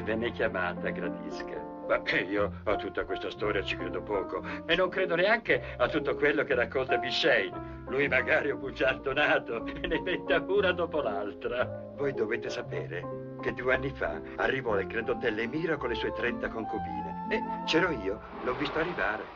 venne chiamata, gradisca. Ma io a tutta questa storia ci credo poco e non credo neanche a tutto quello che racconta Biscein. Lui magari è un bugiardonato e ne inventa una dopo l'altra. Voi dovete sapere che 2 anni fa arrivò il grandottelle Emiro con le sue 30 concubine e c'ero io, l'ho visto arrivare.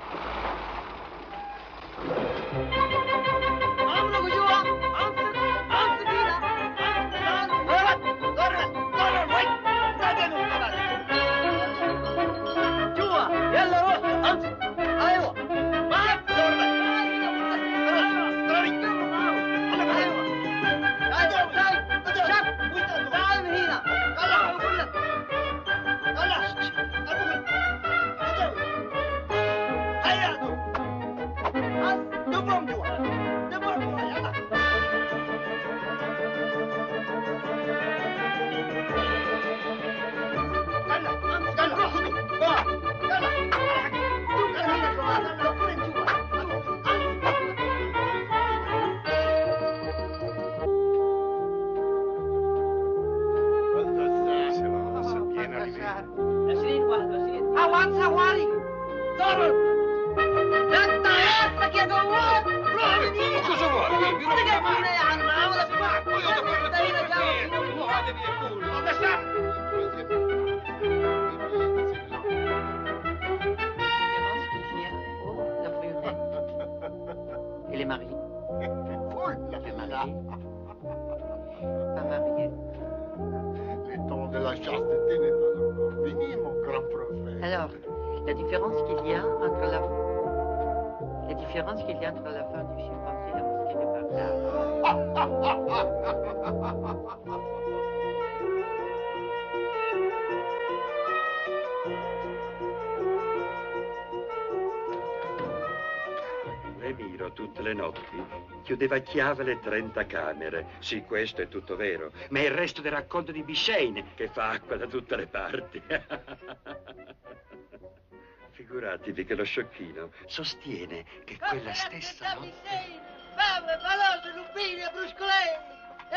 Tutte le notti chiudeva a chiave le 30 camere. Sì, questo è tutto vero, ma è il resto del racconto di Biscein che fa acqua da tutte le parti. Figuratevi che lo sciocchino sostiene che quella stessa notte... Fame, palose, lupini e bruscolini!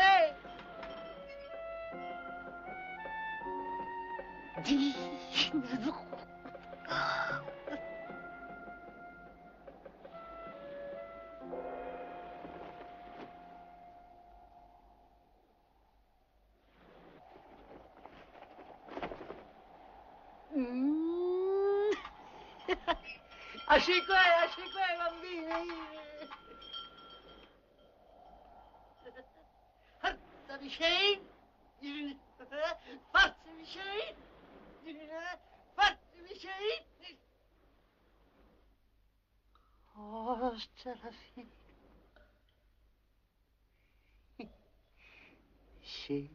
Asci qua, bambini! Forza Biscein! Forza Biscein! Forza Biscein! Oh, c'è la fine! Sì.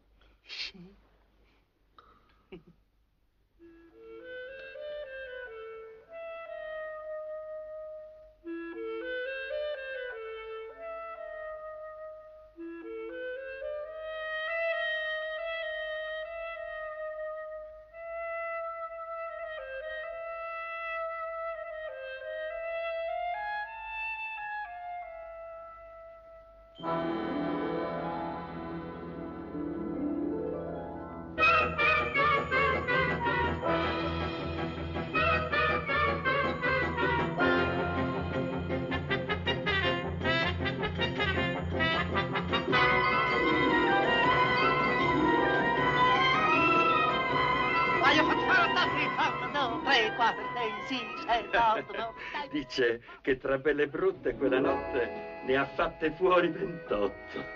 Dice che tra belle e brutte quella notte ne ha fatte fuori 28.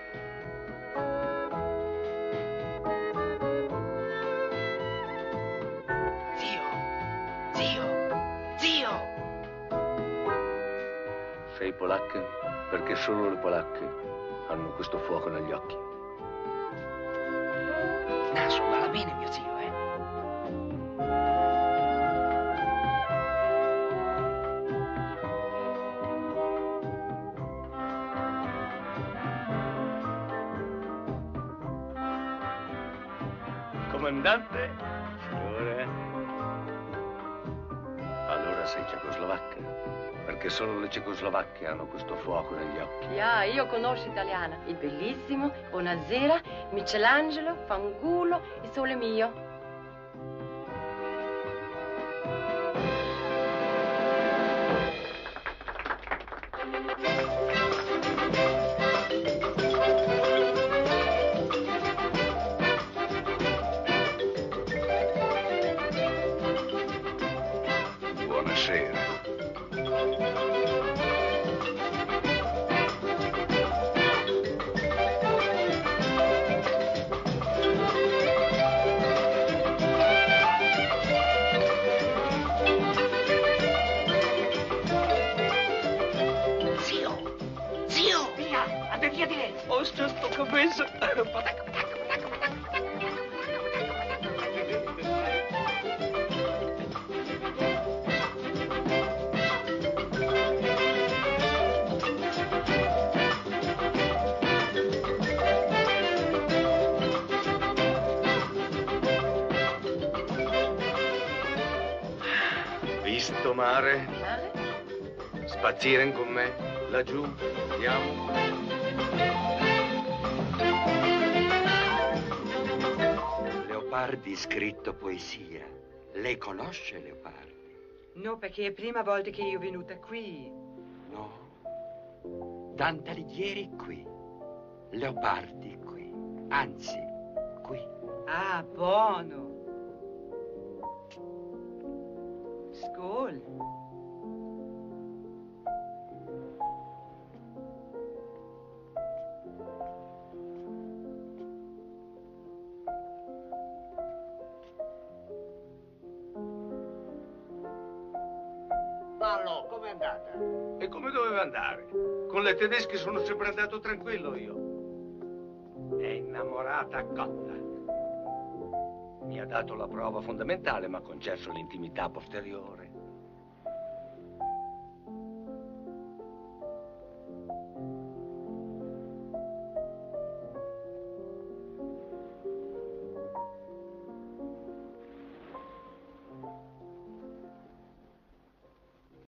Zio! Sei polacca perché solo le polacche hanno questo fuoco negli occhi. Naso, va bene, mio zio, Comandante? Signore? Allora sei cecoslovacca, perché solo le cecoslovacche hanno questo fuoco negli occhi. Ja, io conosco italiana. Il bellissimo, Buonasera, Michelangelo, Fangulo, Il sole mio. quiz. Visto mare? Spazieren con me, laggiù, andiamo. Leopardi scritto poesia. Lei conosce Leopardi? No, perché è la prima volta che io venuta qui. No. Dante Alighieri qui. Leopardi qui. Anzi, qui. Ah, buono. Skål. Ballo, com'è andata? E come doveva andare? Con le tedesche sono sempre andato tranquillo io. È innamorata cotta. Mi ha dato la prova fondamentale, ma ha concesso l'intimità posteriore.